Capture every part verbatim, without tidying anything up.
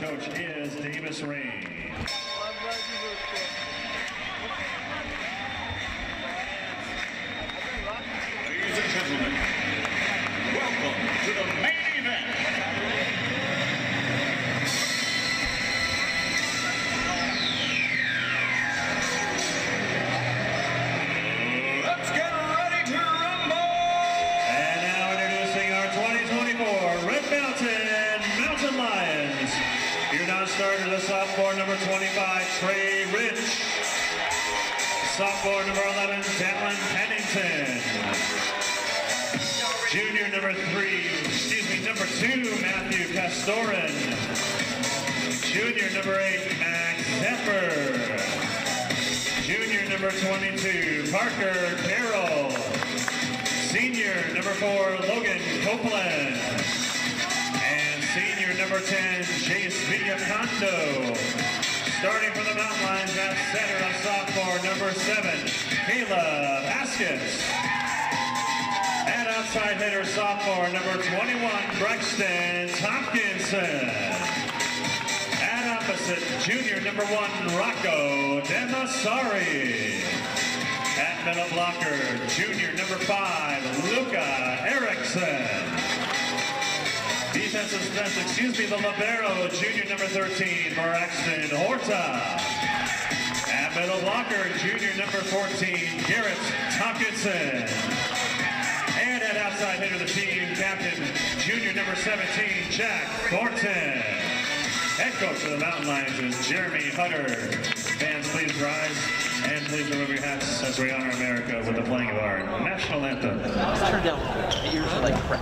coach is Davis Ray. Ladies and gentlemen, welcome to the main event. Let's get ready to rumble! And now introducing our twenty twenty-four Red Mountain Mountain Lions. Here now starting the sophomore number twenty-five, Trey Rich. Sophomore number eleven, Dallin Pennington. Junior number three, excuse me, number two, Matthew Castorin. Junior number eight, Max Zepper. Junior number twenty-two, Parker Carroll. Senior number four, Logan Copeland. And senior number ten, Jace Villacanto. Starting for the Mountain Lions at center of sophomore number seven, Caleb Askins. At outside hitter sophomore number twenty-one, Braxton Tompkinson. At opposite, junior number one, Rocco Demasari. At middle blocker, junior number five, Luca Erickson. Defensive special, excuse me, the libero, junior number thirteen, Braxton Horta. At middle blocker, junior number fourteen, Garrett Tompkinson. And at outside hitter, the team captain, junior number seventeen, Jack Thornton. Head coach of the Mountain Lions is Jeremy Hutter. Fans, please rise and please remove your hats as we honor America with the playing of our national anthem. Turn down. Your ears are like crap.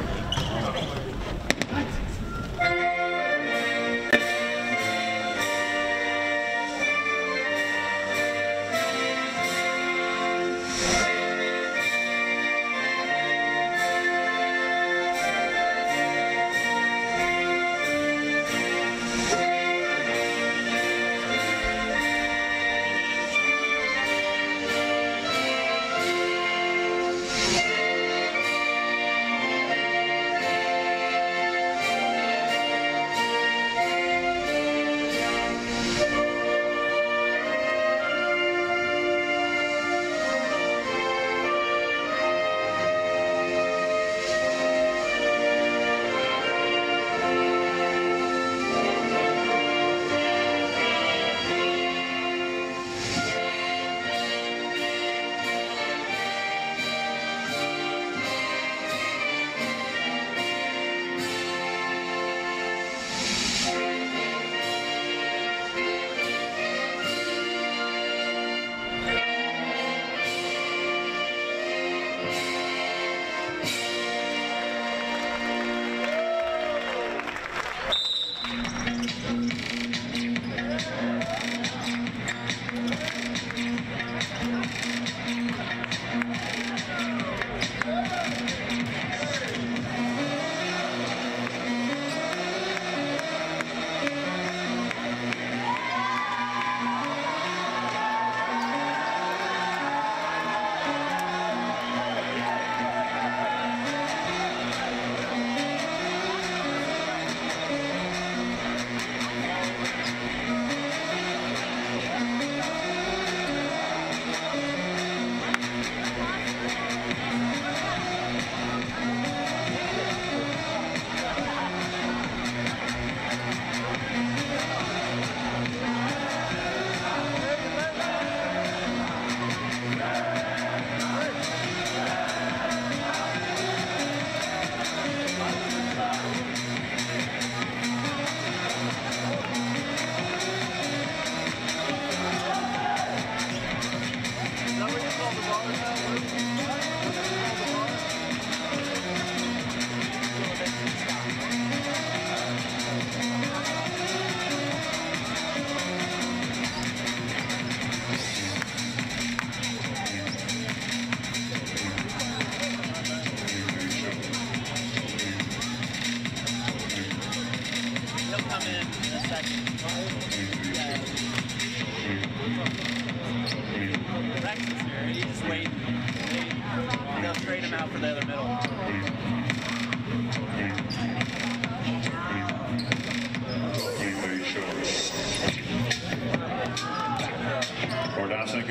out for the other middle. Anybody show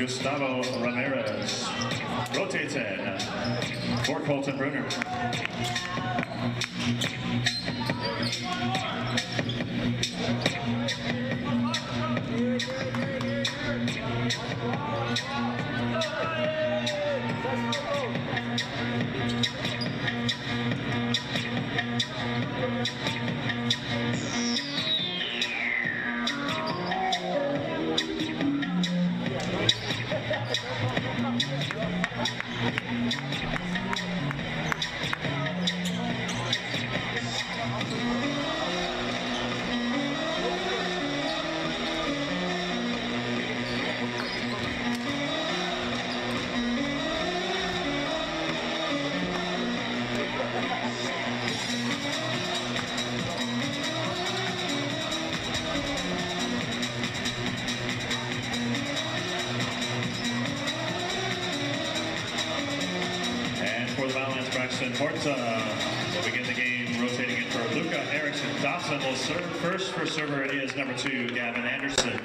Gustavo Ramirez. Rotates in for Colton Bruner. Porta will begin the game, rotating in for Luca Erickson. Dobson will serve first. For server is number two, Gavin Anderson.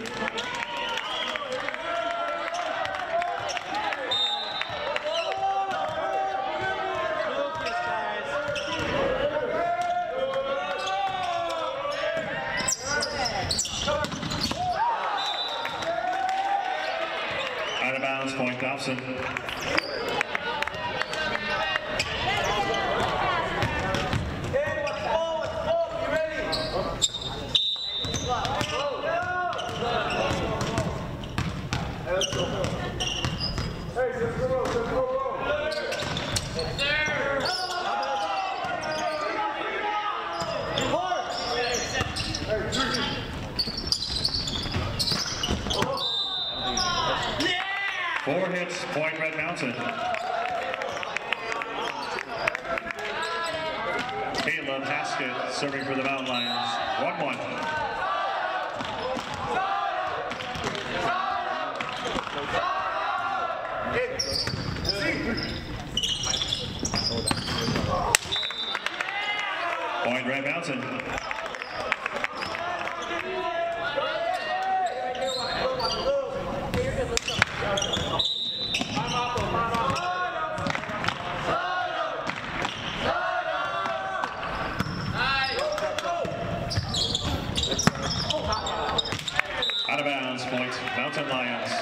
Out of bounds, point Dobson. Four hits, point Red Mountain. Caleb Haskett serving for the Mountain Lions. one one. Point Red Mountain. Out of bounds, point Mountain Lions.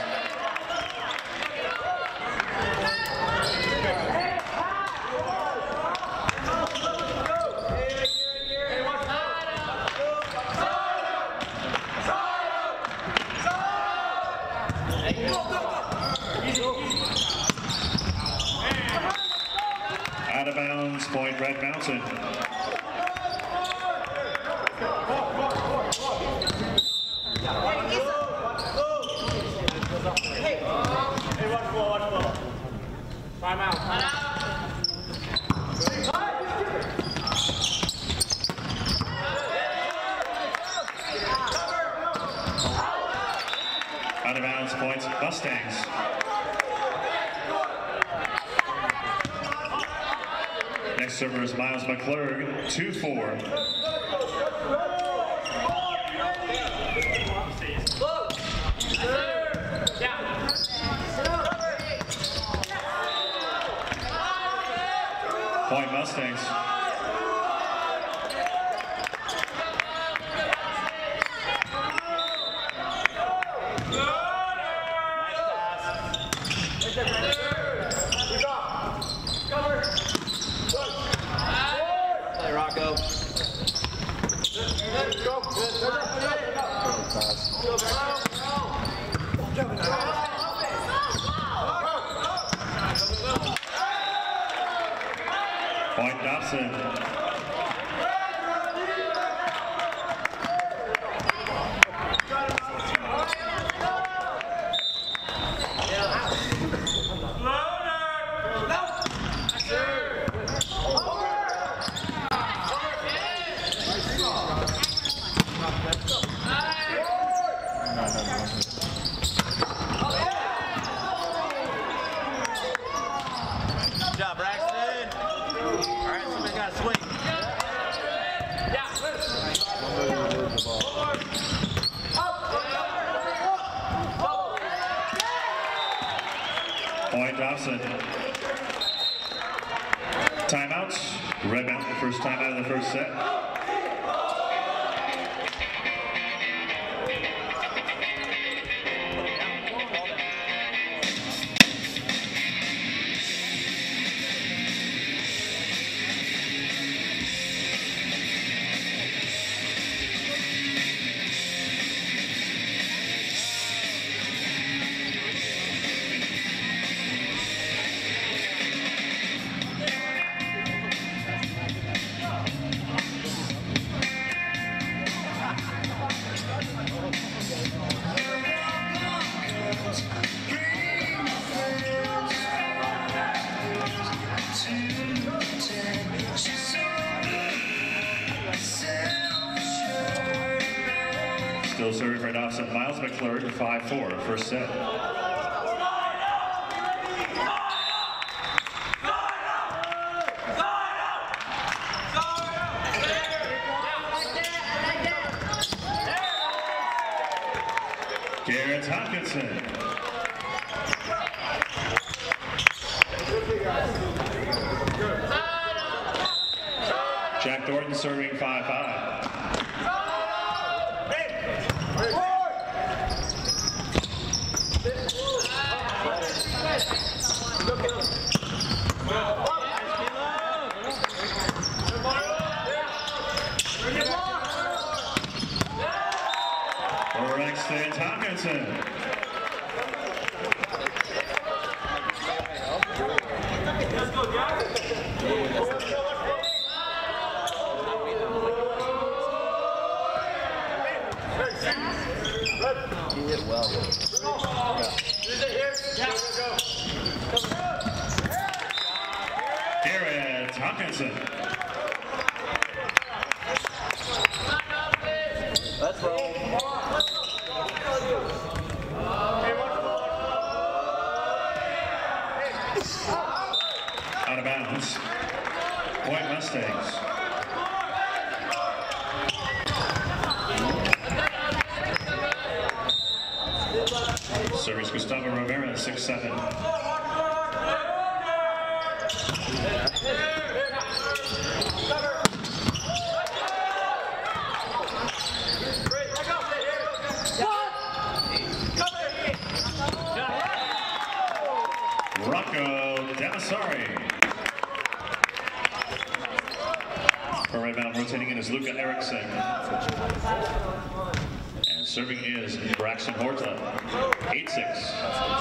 Out of bounds, point Red Mountain. Time out. Time out. Out of bounds, points Mustangs. Next server is Miles McClurg, two four. Point Mustangs. Play Rocco. Point Dobson. Good job, Braxton. All right, somebody's got to swing. Dawson. Timeouts. Red Mountain, first time out of the first set. Still serving for Dawson, Miles McClurg, five four, first set. Garrett Hopkinson. Jack Thornton serving five five. Braxton Hopkinson. Let's go, guys. He hit well. Garrett Hopkinson. Let's roll. Out of bounds. Point Mustangs. Service Gustavo Rivera, six seven. Rocco Damasari. For Red Mountain, rotating in is Luca Erickson. And serving is Braxton Horta, eight six.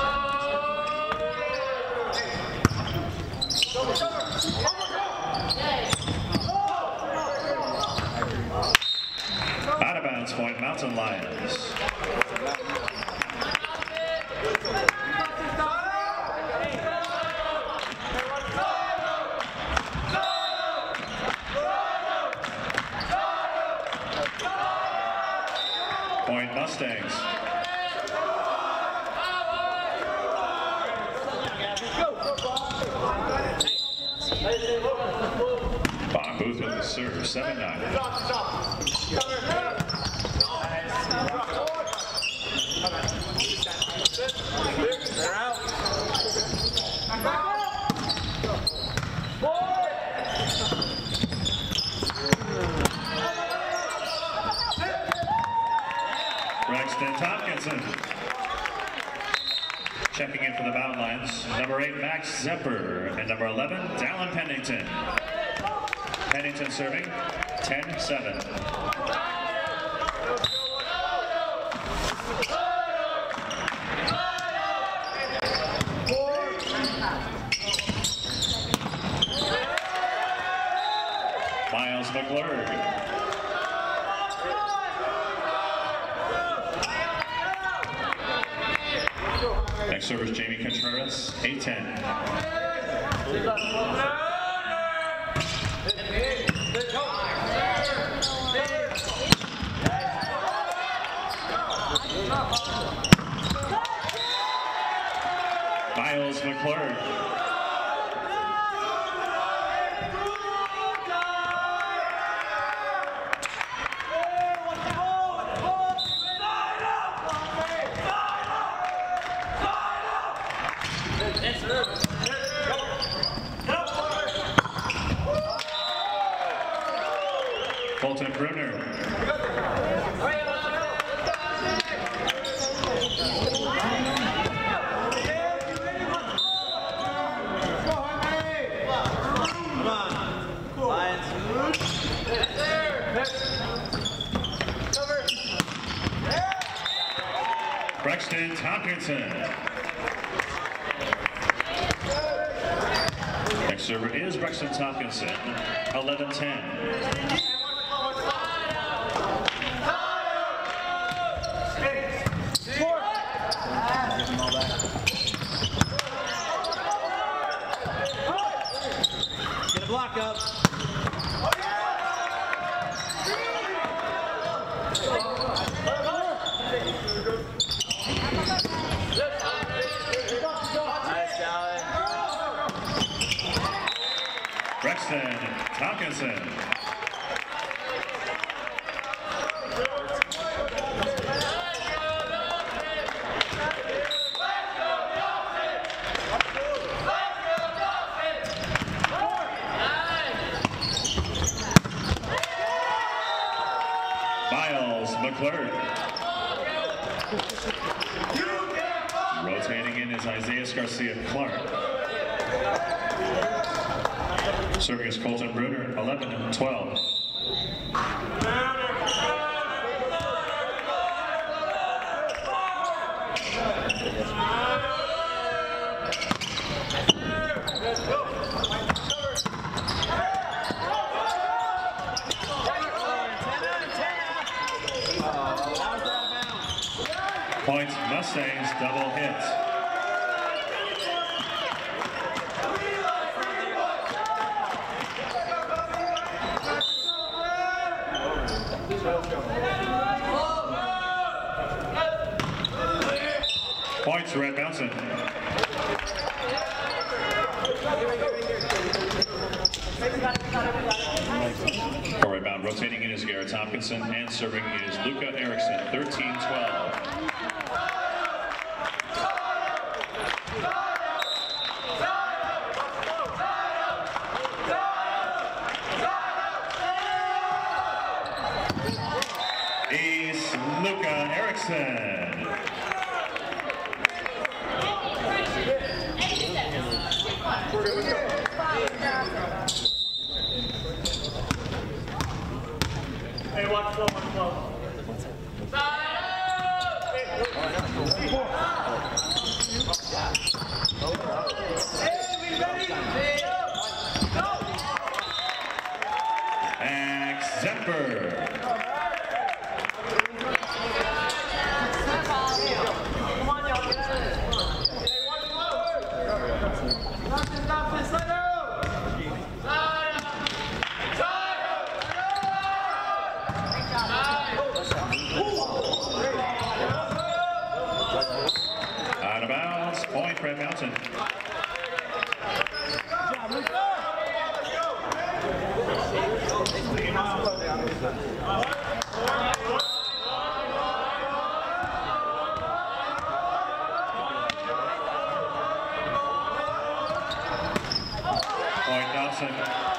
Out of bounds point, Mountain Lions. Point Mustangs. Bob Booth with the serve, seven nine. They're out. Braxton Hopkinson. Checking in for the bound lines, number eight, Max Zepper, and number eleven, Dallin Pennington. Pennington serving, ten seven. Miles McClurg. Next server is Jamie Contreras, eight ten. Miles McClurg. Yes, sir. Bruner. Braxton Tompkinson. Next server is Braxton Tompkinson, eleven ten. Get a block up. Braxton Tompkinson. Miles McClurg. Rotating in is Isaiah Garcia Clark. Serving is Colton Bruner, eleven and twelve. Points Mustangs double hit. Points Red Mountain. For rebound, rotating in is Garrett Tompkinson, and serving is Luca Erickson, thirteen twelve. Ace Luca Erickson. Hey, watch flow, watch flow. Max Zepper. Out of bounds, point Red Mountain. Point Dawson.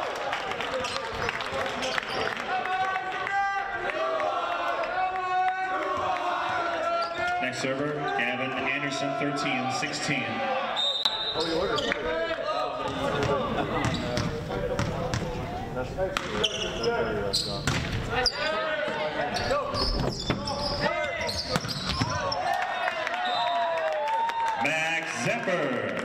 Next server, Gavin Anderson, thirteen sixteen. Max Zepper.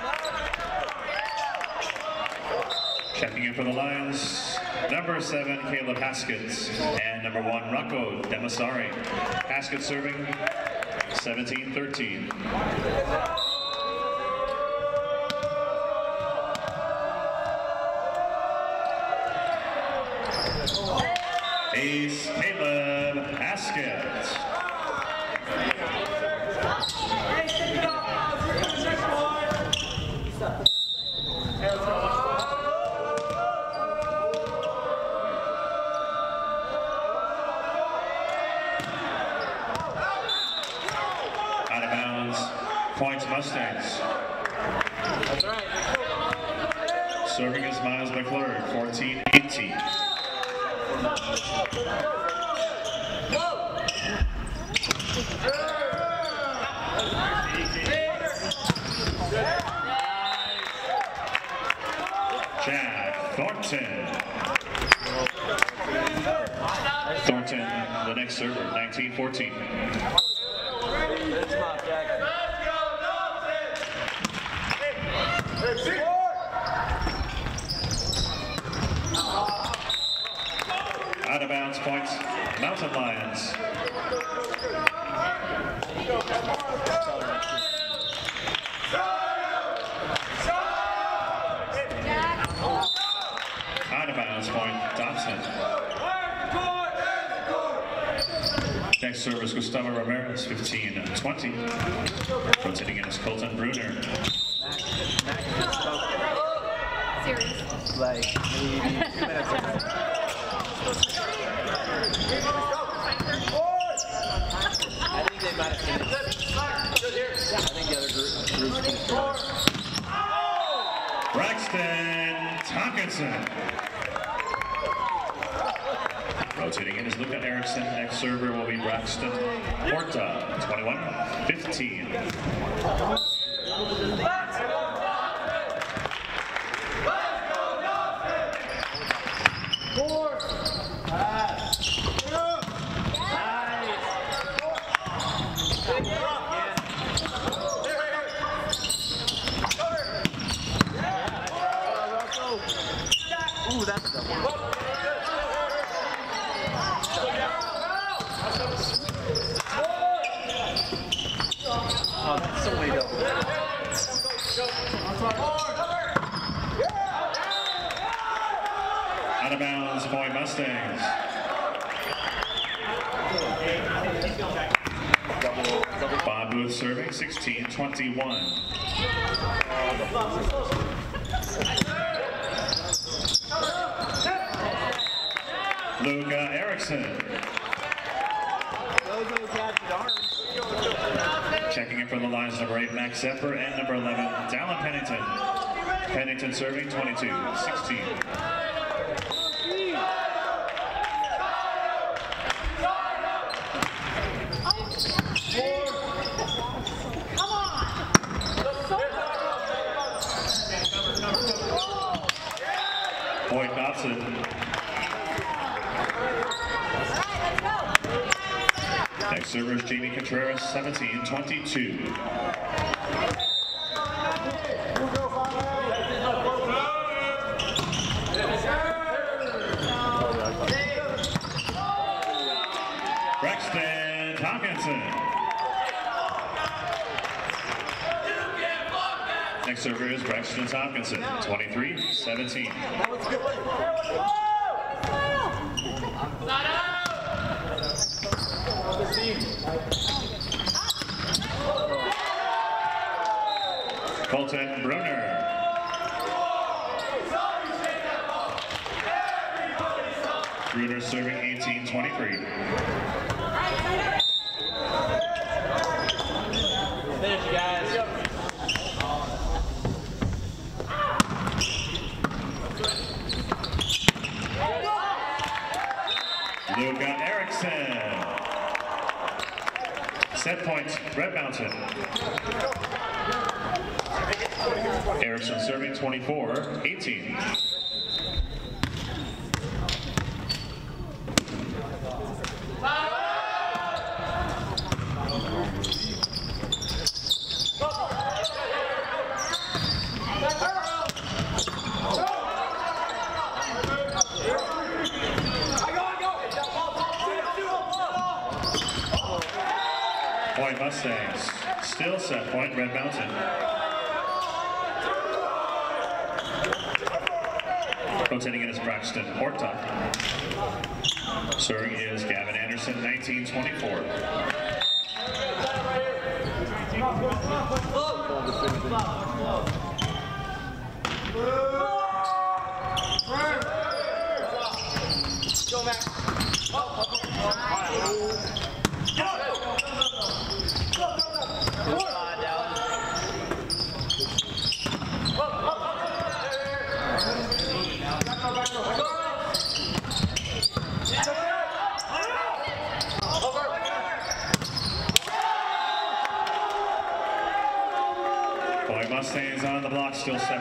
Checking in for the Lions, number seven, Caleb Haskett, and number one, Rocco Demasari. Haskett serving seventeen thirteen. Ace Caleb Haskett. Out of bounds, points Mustangs. That's right. Serving is Miles McClurg, fourteen eighteen. Chad Thornton. Thornton, the next server, nineteen fourteen. Good spot, Jack. Out of bounds points, Mountain Lions. Out of bounds point, Dobson. Next service, Gustavo Ramirez, fifteen twenty. Rotating in is Colton Bruner. Serious. Like maybe two minutes ago. I think they might have finished. I think the other group group finished. Braxton Tonkinson. Rotating in is Luca Erickson. Next server will be Braxton Horta, twenty-one fifteen. Ooh, that's a double. Oh, that's so many doubles. Out of bounds, point Mustangs. Bob Booth serving, sixteen twenty-one. Luca Erickson. Checking in from the lines, number eight, Max Zepper, and number eleven, Dallin Pennington. Pennington serving, twenty-two sixteen. Boyd Dobson. Next server is Jamie Contreras, seventeen twenty-two. Braxton Tomkinson. Next server is Braxton Tomkinson, twenty-three seventeen. Colton Bruner. Bruner serving eighteen twenty-three. Finish, you guys. Luca Erickson. Set point, Red Mountain. Erickson serving twenty-four eighteen. Point Mustangs. Still set point, Red Mountain. Rotating in is Braxton Horta. Serving is Gavin Anderson, nineteen twenty-four. Go, Max.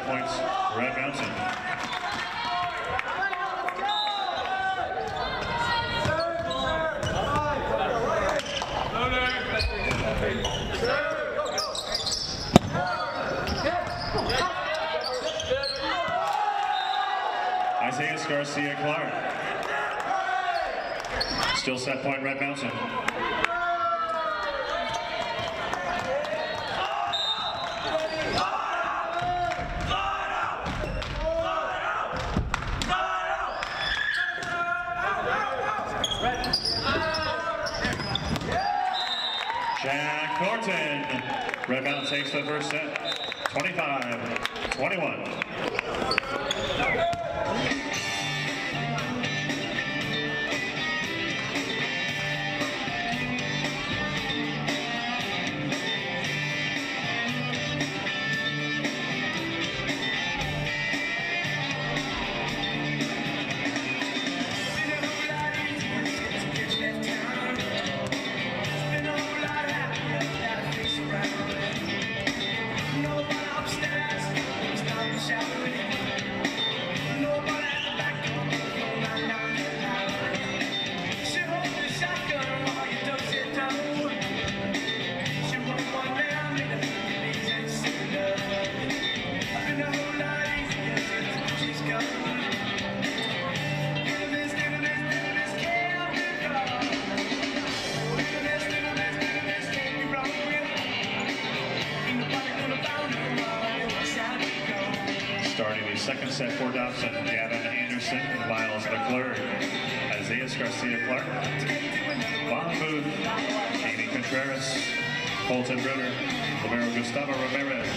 points, Red Mountain. Isaiah Garcia Clark. Still set point, Red Mountain. Jack Thornton. Red Mountain takes the first set, twenty-five twenty-one. Starting the second set for Dobson, Gavin Anderson, Miles McClure, Isaiah Garcia Clark, Vaughn Booth, Jamie Contreras, Colton Bruner, Romero Gustavo Ramirez.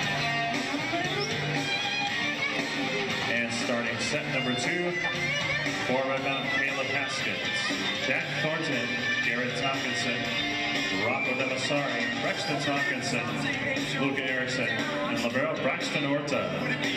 And starting set number two for Red Mountain, Caleb Haskins, Jack Thornton, Garrett Tompkinson, Rocco Demasari, Rexton Tompkinson, Luca Erickson, and libero Braxton Horta.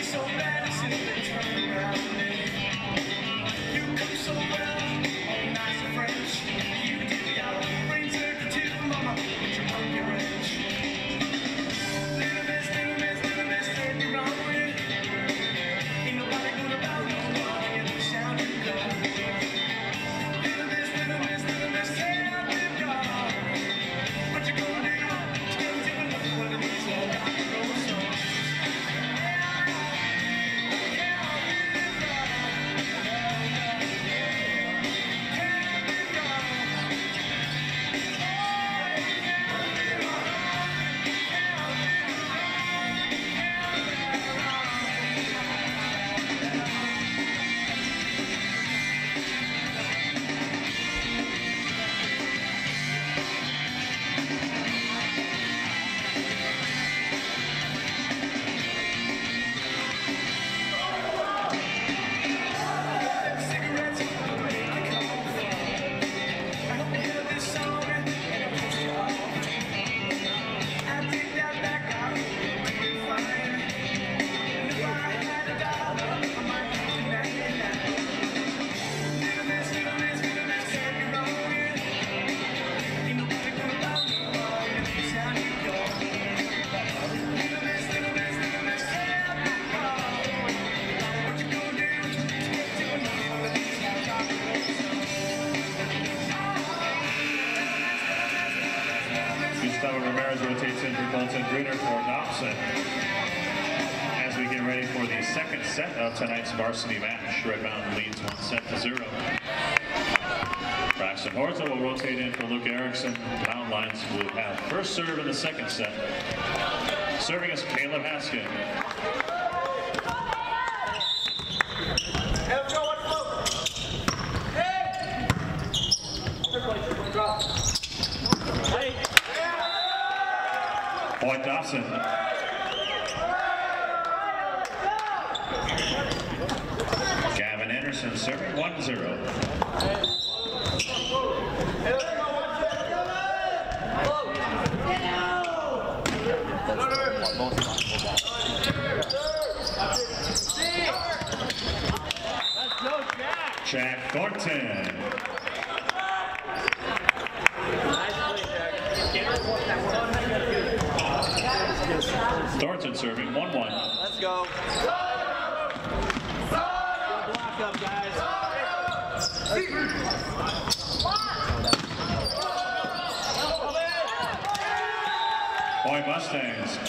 Gustavo Ramirez rotates in for Colton Bruner for Dobson. As we get ready for the second set of tonight's varsity match, Red Mountain leads one set to zero. Braxton Horta will rotate in for Luke Erickson. Mountain Lions will have first serve in the second set. Serving is Caleb Haskins. Point Dobson. Gavin Anderson serving one zero. Jack Thornton. Thornton serving one one. Let's go. Mustangs.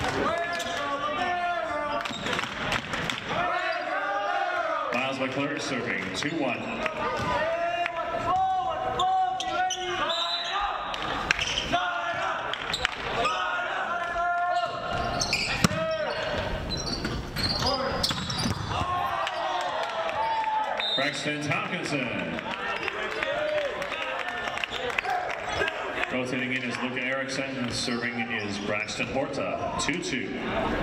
Miles McClure serving two one. Braxton Hawkinson. Rotating in is Luca Erickson, serving is Braxton Horta, two two.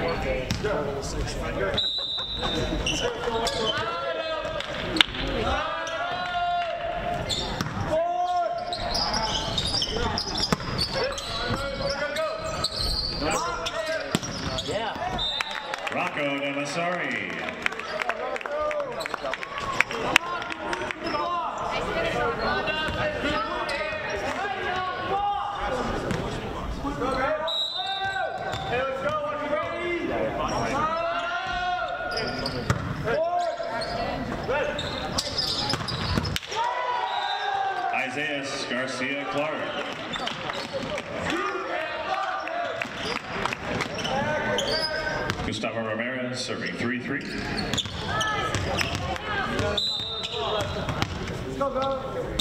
Yeah. Rocco Namasari. Isaiah Garcia Clark. Gustavo Ramirez serving three three. Go, go.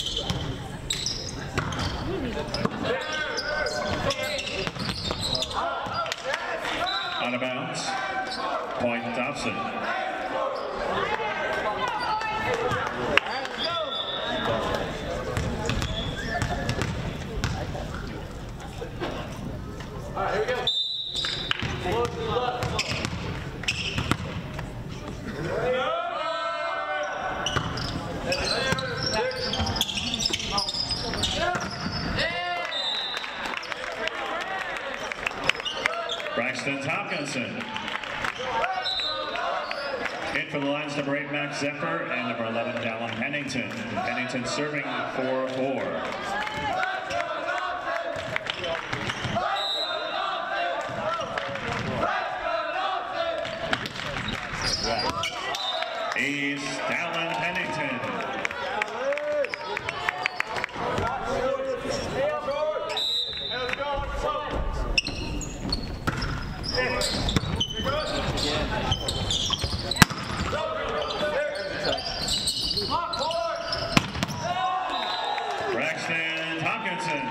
Out of bounds. Point Dobson. All right, here we go. Close to the left. Braxton Hawkinson. In for the lines, number eight, Max Zephyr, and number eleven, Dallin Pennington. Pennington serving four four. He's Dallin Pennington. Braxton Hawkinson.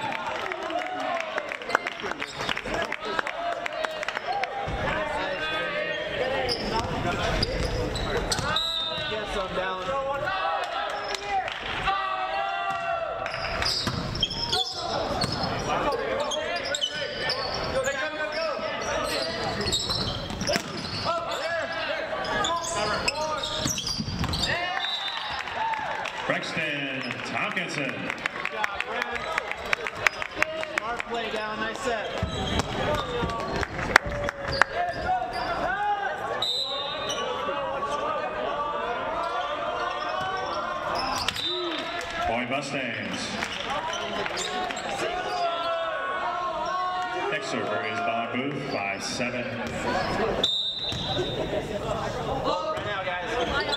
Get some down. Braxton Hawkinson. Good job, Brad. Smart play down, nice set. Point Mustangs. Next server is Bob Booth, five seven. Right now, guys.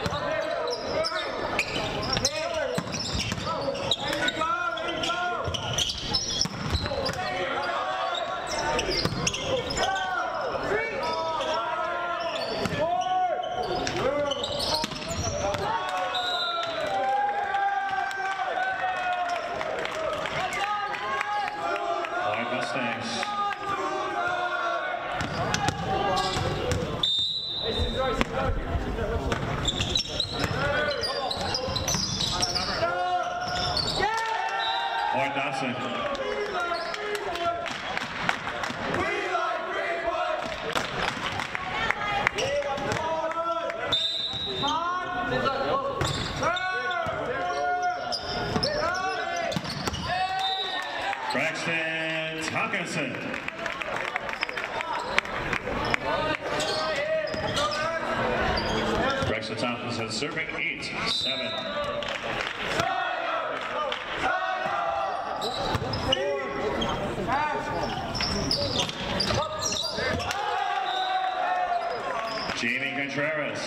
Point Mustangs. Point Dawson. Braxton Hawkinson. Braxton Hawkinson serving eight seven. Jamie Contreras.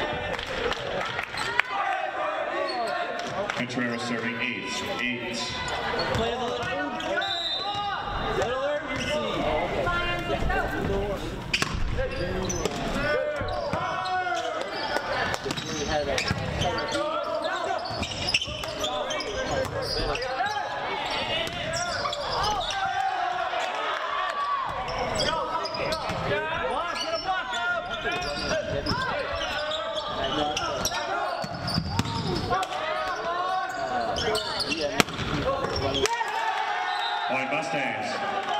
Contreras serving eight eight. Play a little. Little urgency. Point Mustangs.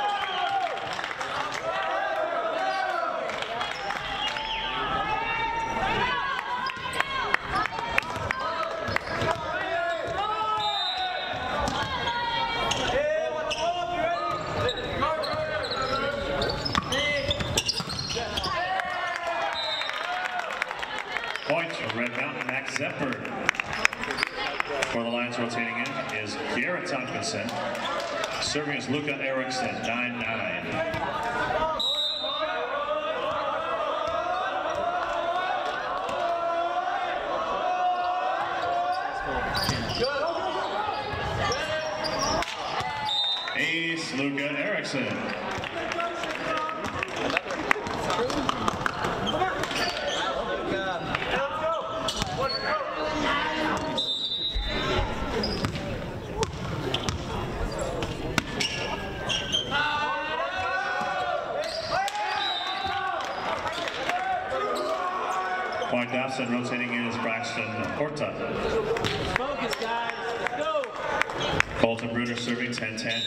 Point for Red Mountain, Max Zephyr. For the Lions rotating in is Garrett Tompkinson. Serving is Luca Erickson, nine nine. Ace Luca Erickson. Point Dobson, rotating in is Braxton Horta. Focus, guys. Let's go. Colton Bruder serving ten ten.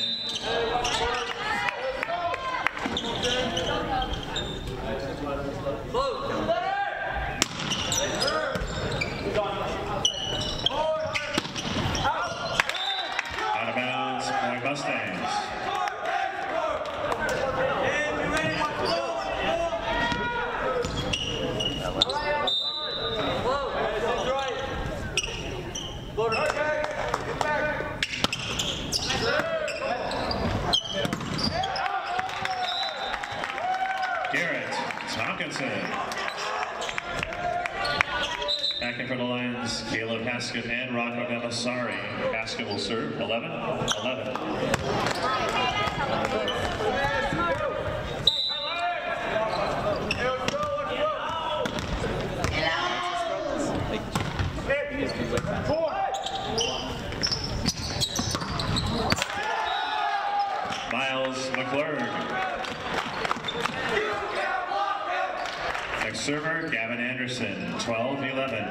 Out of bounds, Point Mustangs. Garrett Tompkinson. Back in for the Lions, Caleb Haskett and Rocco Demasari. Haskett will serve, eleven eleven. Miles McClurg. Next server, Gavin Anderson, twelve eleven.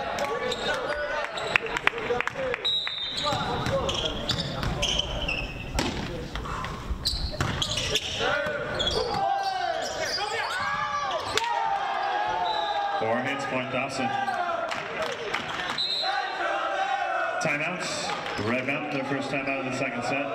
Four hits, Point Dobson. Timeouts. Red Mountain, their first timeout of the second set.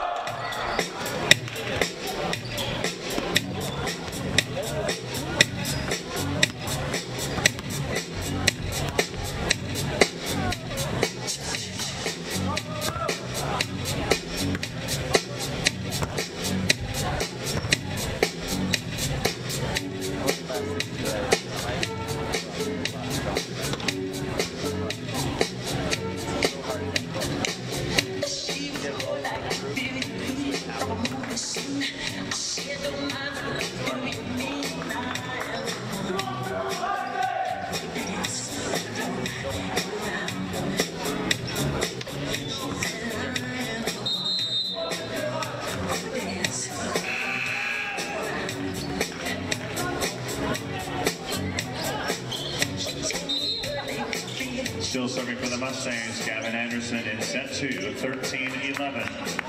Still serving for the Mustangs, Gavin Anderson in set two, thirteen eleven.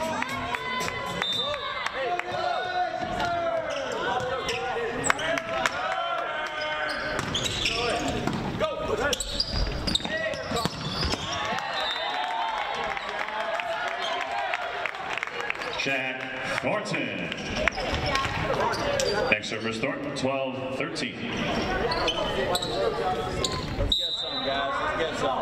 Jack Thornton. Next server is Thornton, twelve thirteen. Let's get some, guys. Let's get some.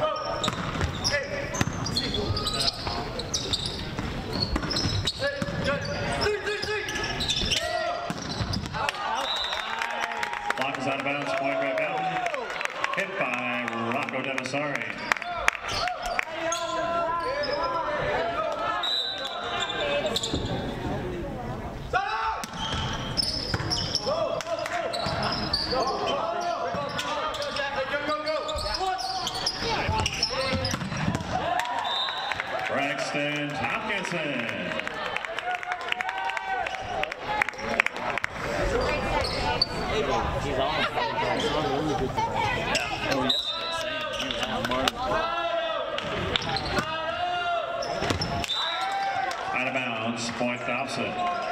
Block is out of bounds, Point Red Mountain. Hit by Rocco Demasari. Braxton Tompkinson. He's on. Oh, yes. Out of bounds, point Dobson.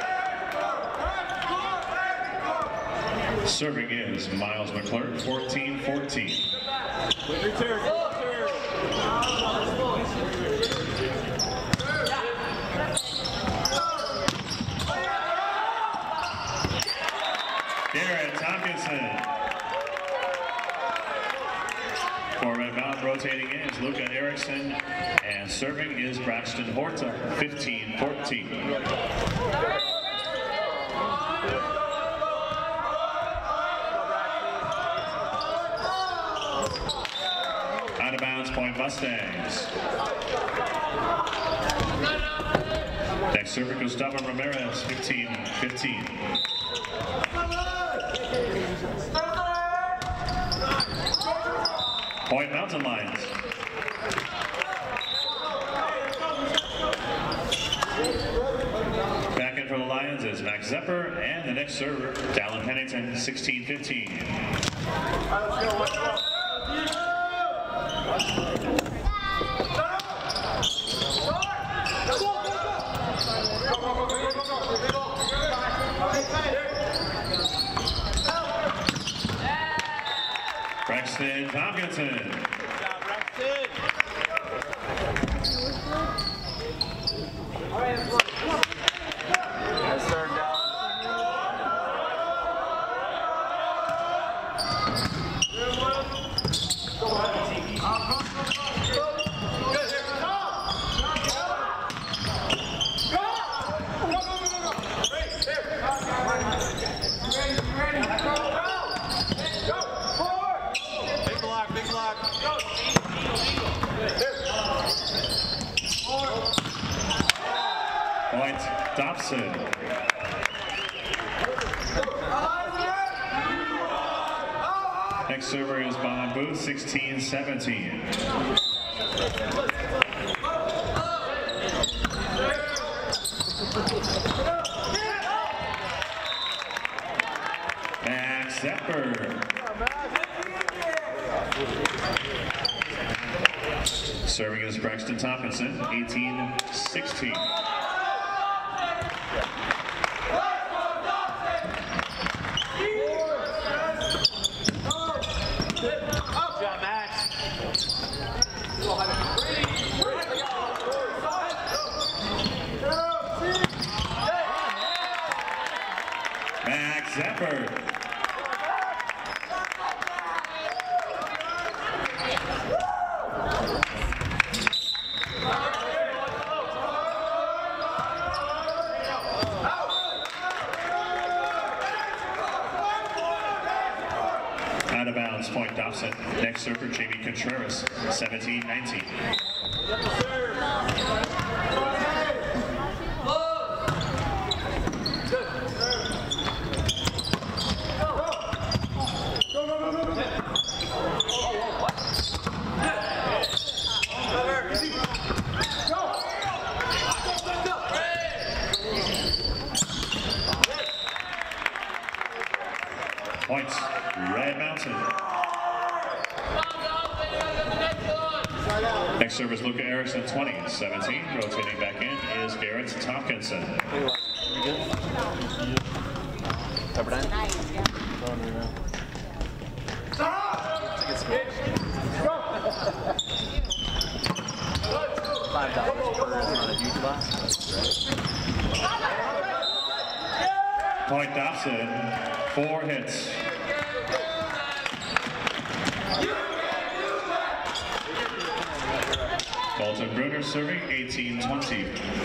Serving is Miles McClurg, fourteen fourteen. Garrett Tompkinson. For inbound, rotating in is Luca Erickson, and serving is Braxton Horta, fifteen fourteen. Out of bounds, point Mustangs. Next server, Gustavo Ramirez, fifteen fifteen. Point Mountain Lions. Back in for the Lions is Max Zepper, and the next server, Dallin Pennington, sixteen fifteen. Braxton Tompkinson. Good job, Braxton. Nice third down. Big block, big block. Point Dobson. Next server is Bon Booth, sixteen seventeen. Max Zepper. Serving is Braxton Tompkinson, eighteen sixteen. Good job, Max. Max Zepper. Out of bounds, point Dobson. Next server, Jamie Contreras, seventeen nineteen. Points, Red Mountain. Next service, Luca Erickson, twenty seventeen. Rotating back in is Garrett Tompkinson. Five dollars per on a huge box. Point Dobson, four hits. Dalton Bruner serving, eighteen twenty.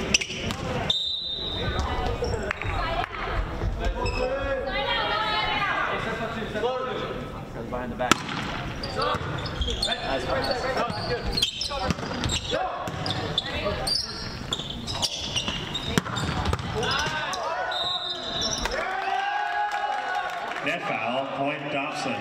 Behind the back. Nice pass. Net foul, point Dobson.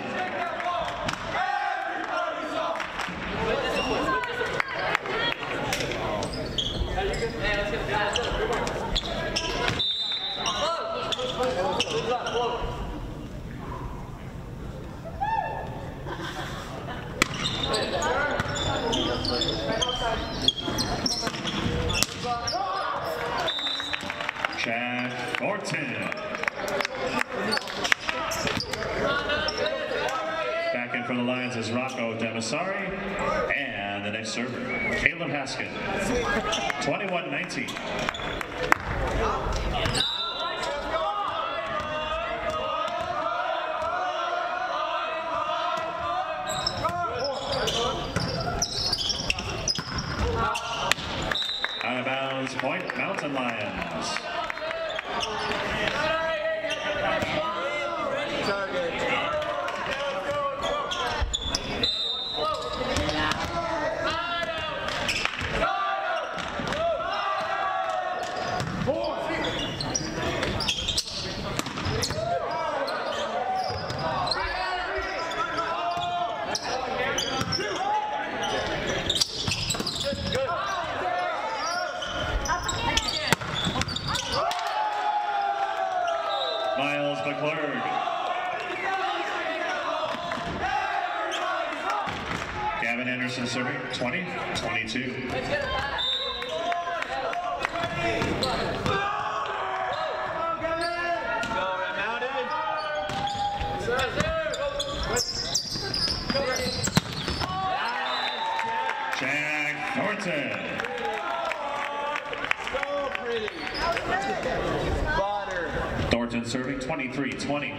Thornton. Back in for the Lions is Rocco Demasari. And the next server, Caleb Haskin. twenty-one nineteen. Out of bounds, point, Mountain Lions. Miles McClurg. Gavin Anderson serving, twenty twenty-two. Jack Thornton. Thornton serving, twenty-three twenty.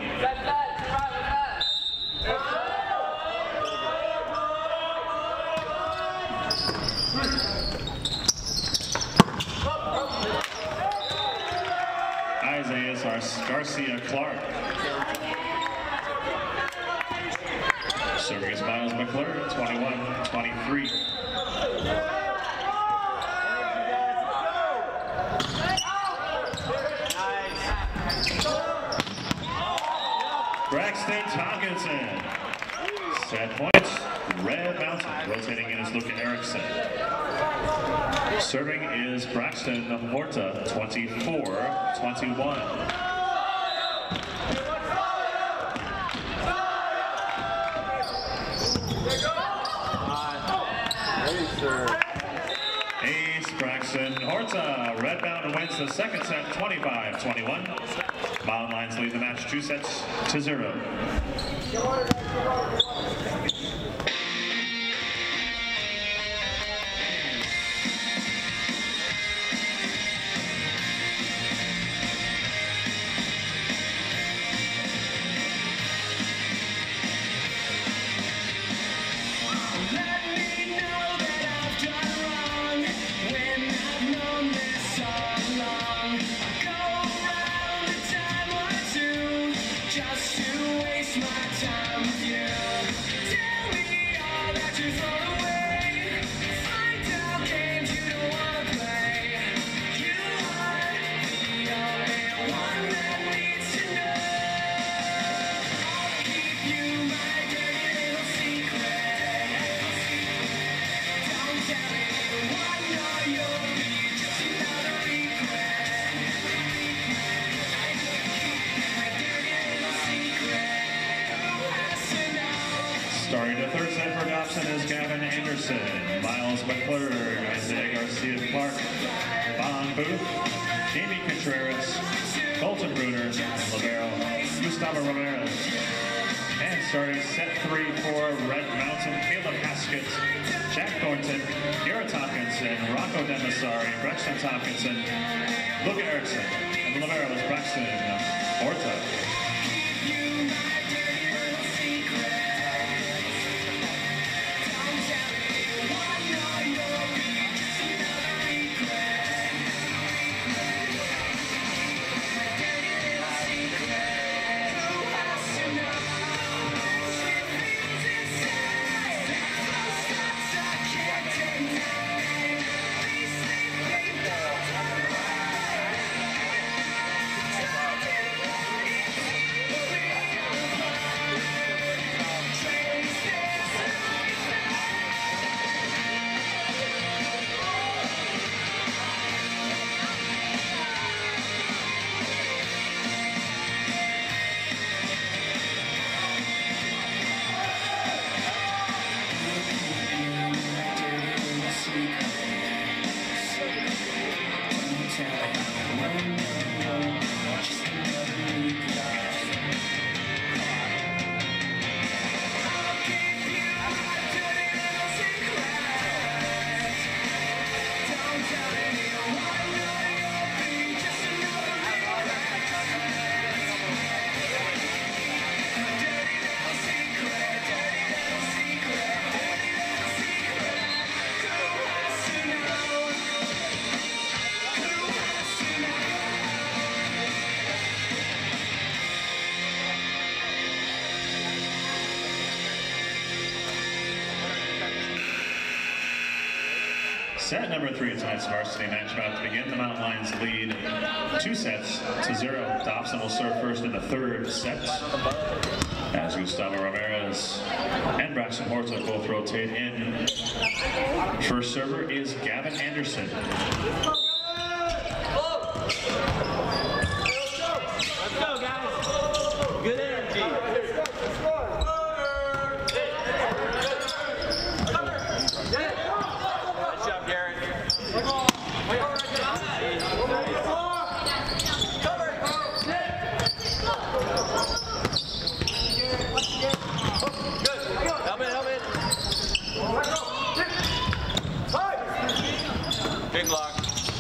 Isaiah Garcia Clark. Serving is Miles McClure, twenty-one twenty-three. Braxton Tomkinson. Set points, Red Mountain. Rotating in is Luca Erickson. Serving is Braxton Horta, twenty-four twenty-one. Ace Braxton Horta. Red Mountain wins the second set, twenty-five twenty-one. Mountain Lions lead the match two sets to zero. Starting the third set for Dobson is Gavin Anderson, Miles McClure, Isaiah Garcia Clark, Bon Booth, Jamie Contreras, Colton Bruner, and libero Gustavo Ramirez. And starting set three for Red Mountain, Caleb Haskett, Jack Thornton, Garrett Tompkinson, Rocco Demasari, Braxton Tompkinson, Luca Erickson, and the libero is Braxton Horta. Set number three of tonight's varsity match about to begin. The Mountain Lions lead two sets to zero. Dobson will serve first in the third set, as Gustavo Ramirez and Braxton Horta both rotate in. First server is Gavin Anderson. Let's go, guys. Good energy. Nice job, Garrett. Help it, help it. Big block.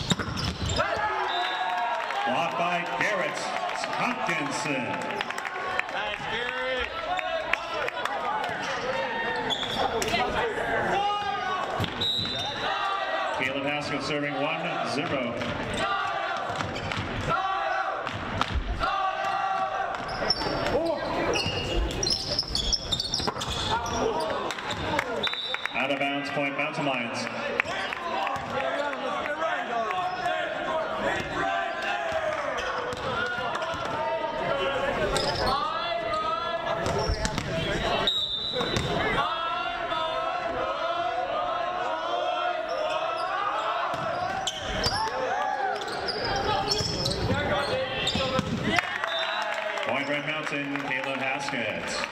Blocked by Garrett Hopkinson. Nice, Garrett. Caleb Haskell serving one zero. Out of bounds, point Mountain Lions. Point Red Mountain, Caleb Haskett.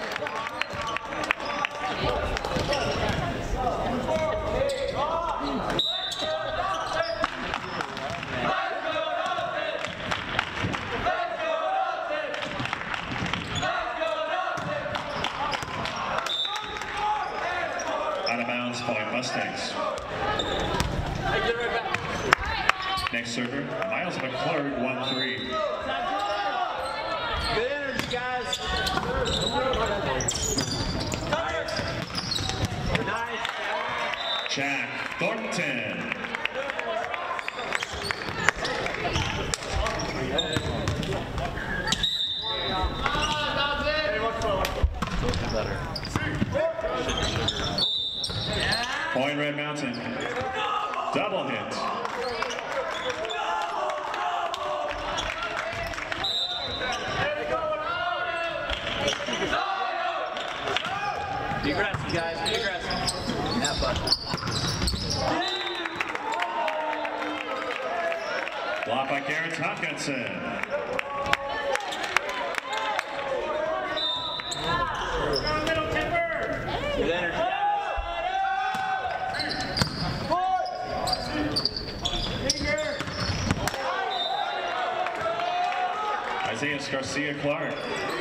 Out of bounds, point Mustangs. Next server, Miles McClurg, one three. Good energy, guys. Nice. Jack Thornton. Point Red Mountain. Double hit. Be aggressive, guys. Be aggressive. Have fun. Blocked by Garrett Hopkinson. Good energy, guys. Isaiah Garcia Clark.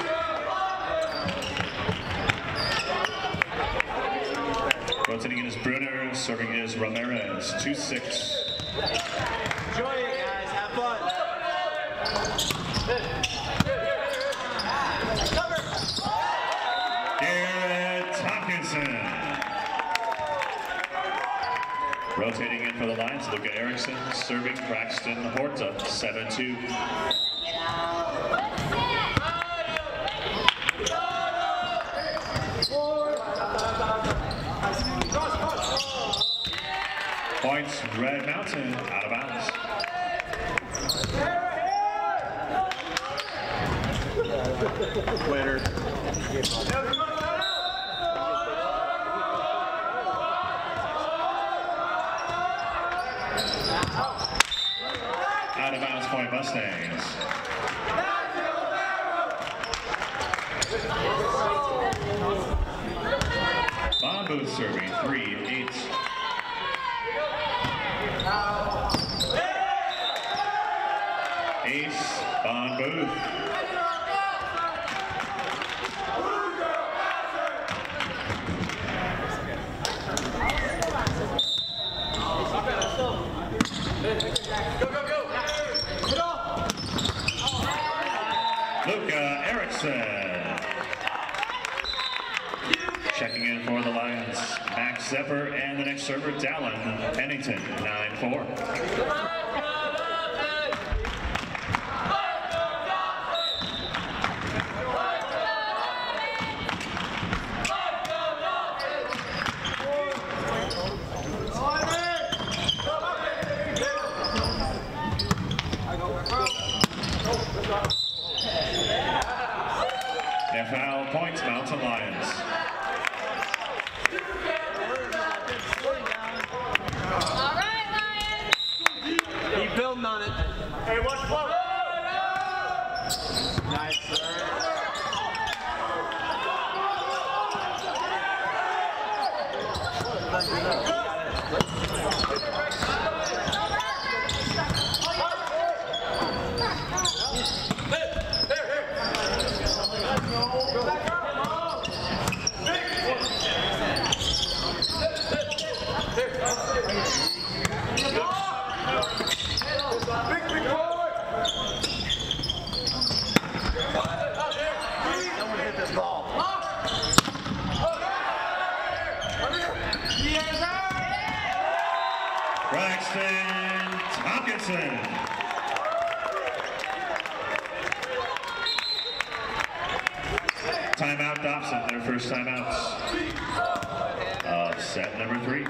Rotating in is Brunner, serving is Ramirez, two six. Enjoy it, guys. Have fun. Garrett Hopkinson. Rotating in for the Lions, Luca Erickson, serving Braxton Horta, seven two. Points, Red Mountain, out of bounds. Winner. Out of bounds, point Mustangs. Von Booth serving, three eight. Ace, Von Booth. Luca Erickson. Checking in for the Lions, Max Zepper, and the next server, Dallin Pennington, nine four. Braxton Tompkinson. Timeout Dobson, their first timeouts of set number three.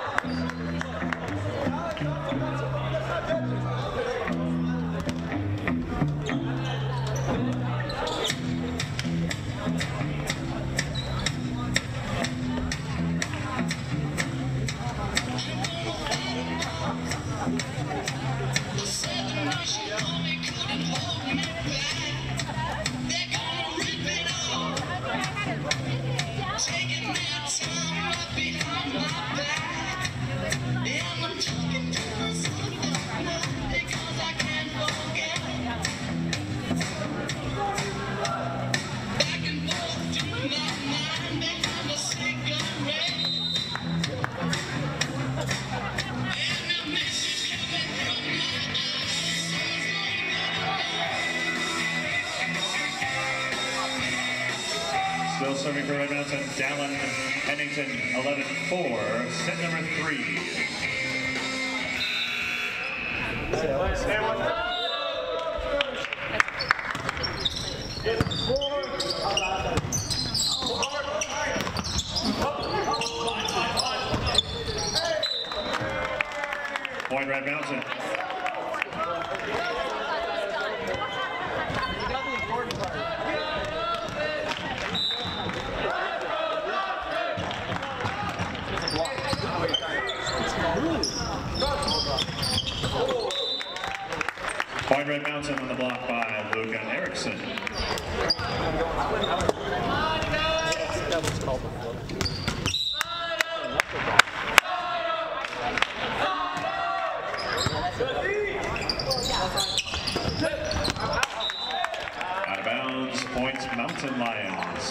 Still serving for Red Mountain, Dallin Pennington, eleven four, set number three. Point Red Mountain. Point Red Mountain on the block by Luca Erickson. That was called before. Out of bounds, points Mountain Lions.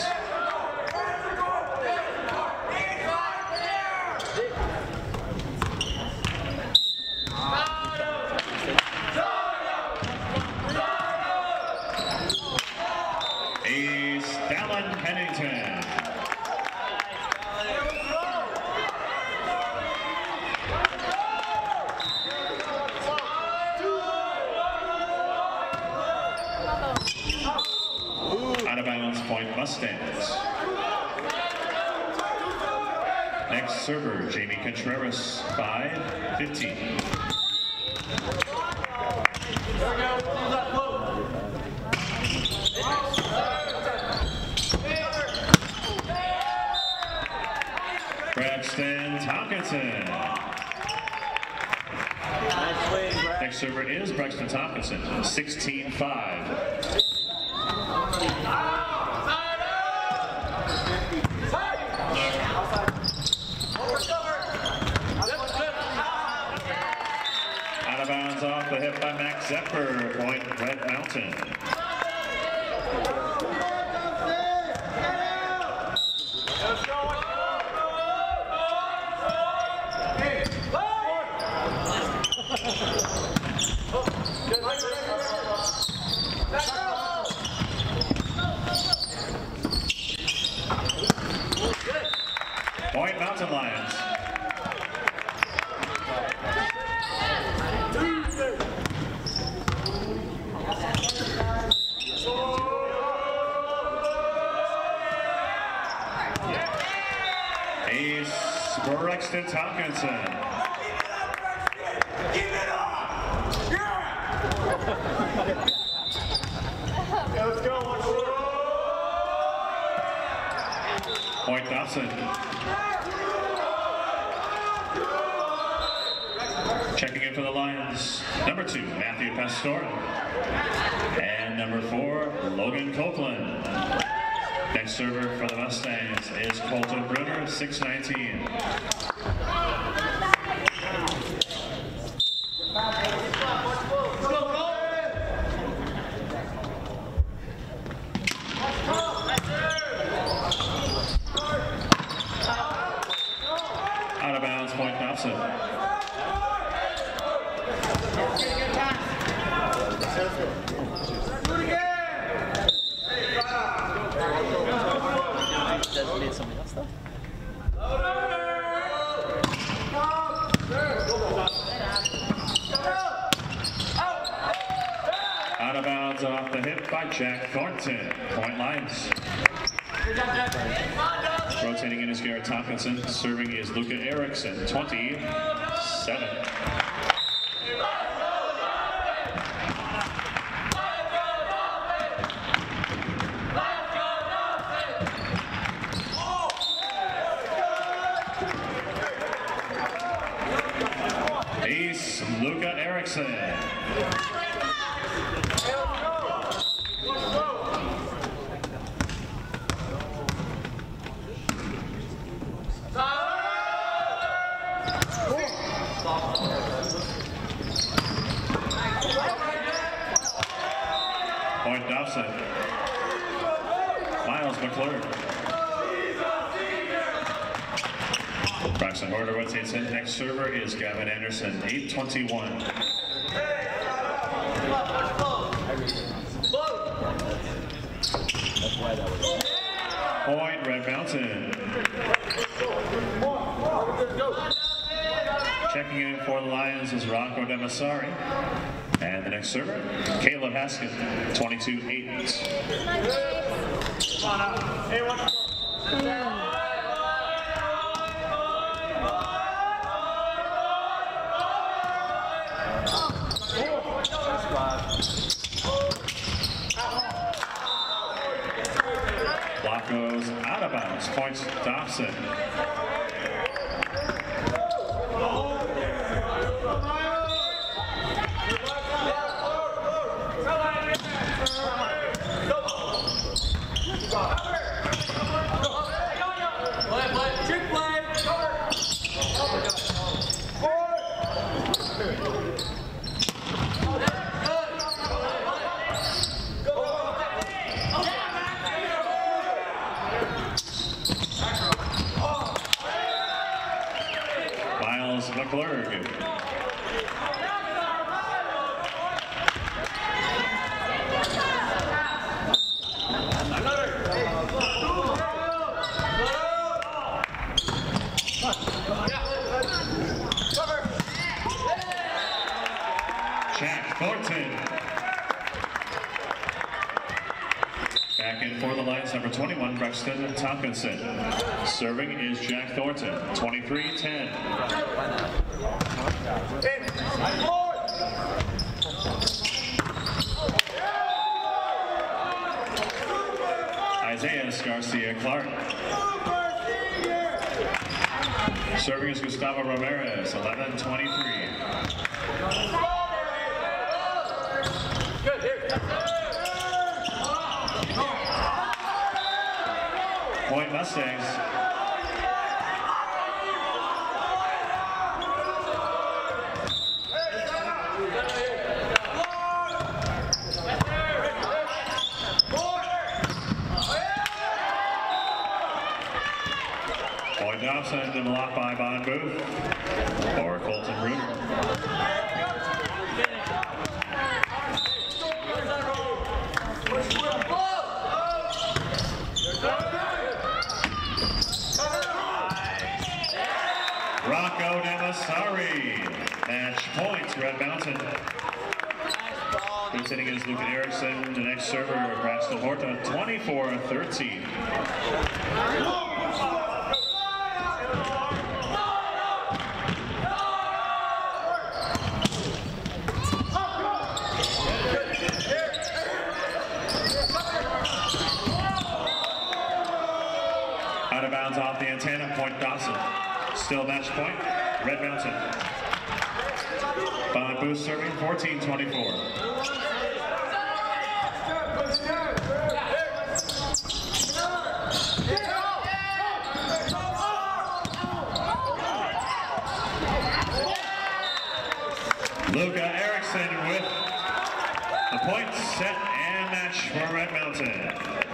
Ace Dallin Pennington. Out of bounds, point Mustangs. Next server, Jamie Contreras, five fifteen. Braxton Tompkinson. Next server is Braxton Tompkinson, sixteen five. Out of bounds off the hip by Max Zepper, point Red Mountain. Point Mountain Lions. Ace Braxton Tompkinson. Keep it up! Yeah! Let's go. Point Dobson. Checking in for the Lions, number two, Matthew Pastor. And number four, Logan Copeland. Next server for the Mustangs is Colton Brunner, six nineteen. Out of bounds, point Dobson. Designate somebody else though? served by Jack Thornton. Point Lions. Rotating in is Garrett Tompkinson. Serving is Luca Erickson, twenty-seven. Ace Luca Erickson. Point Dobson. Miles McClure. Braxton Horder rotates in. Next server is Gavin Anderson, eight twenty-one. Point Red Mountain. Checking in for the Lions is Rocco Demasari. And the next server, Caleb Haskett, twenty-two eight. Block goes out of bounds. Points Dobson. Miles McClure. Jack Thornton. Back in for the Lions, number twenty-one, Braxton Tompkinson. Serving is Jack Thornton, twenty-three ten. Isaiah Garcia Clark. Serving is Gustavo Ramirez, eleven twenty-three. Point Mustangs. Point Dobson and blocked by Von Booth or Colton Bruner. Rocco Demasari. Match points, Red Mountain. Rotating is Luca Erickson. The next server, Braxton Horton, twenty-four thirteen. Out of bounds off the antenna, point Dawson. Still match point, Red Mountain. Von Booth serving, fourteen twenty-four. Luca Erickson with the point set and match for Red Mountain.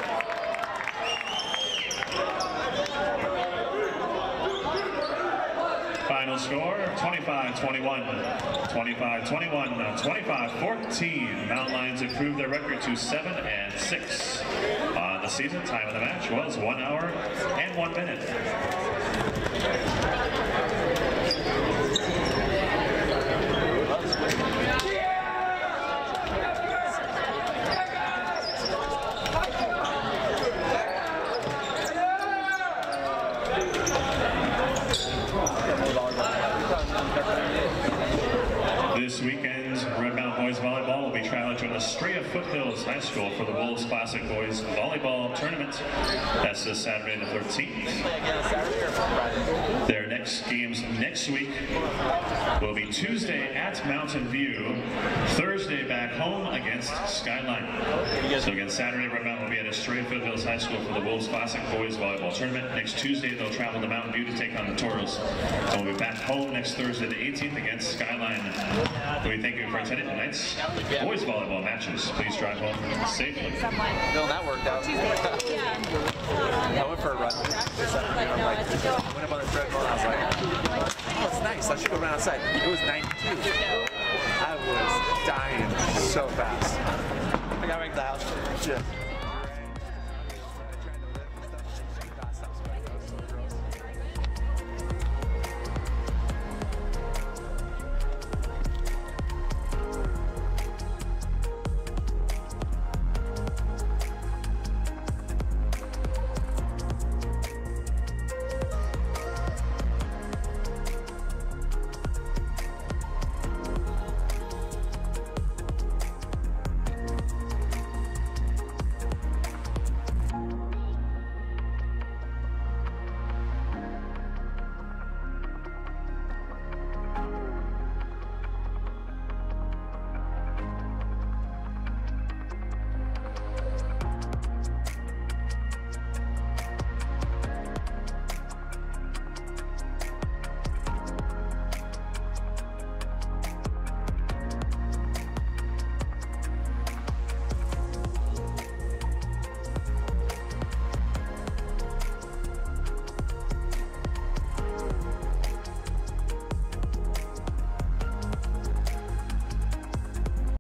Final score, twenty-five twenty-one, twenty-five twenty-one, twenty-five fourteen. Mountain Lions improved their record to seven and six on the season. Time of the match was one hour and one minute. at Estrella Foothills High School for the Wolves Classic Boys Volleyball Tournament. That's this Saturday the thirteenth. Their next games next week will be Tuesday at Mountain View, Thursday back home against Skyline. So again, Saturday, Red Mountain will be at Estrella Foothills High School for the Wolves Classic Boys Volleyball Tournament. Next Tuesday, they'll travel to Mountain View to take on the Toros. And we'll be back home next Thursday the eighteenth against Skyline. We thank you for attending tonight's boys volleyball matches. Please drive home safely. No, that worked out. I went for a run. I went up on the treadmill and I was like, oh, it's nice. I should go run outside. It was ninety-two. I was dying so fast. I got back to the house. Yeah.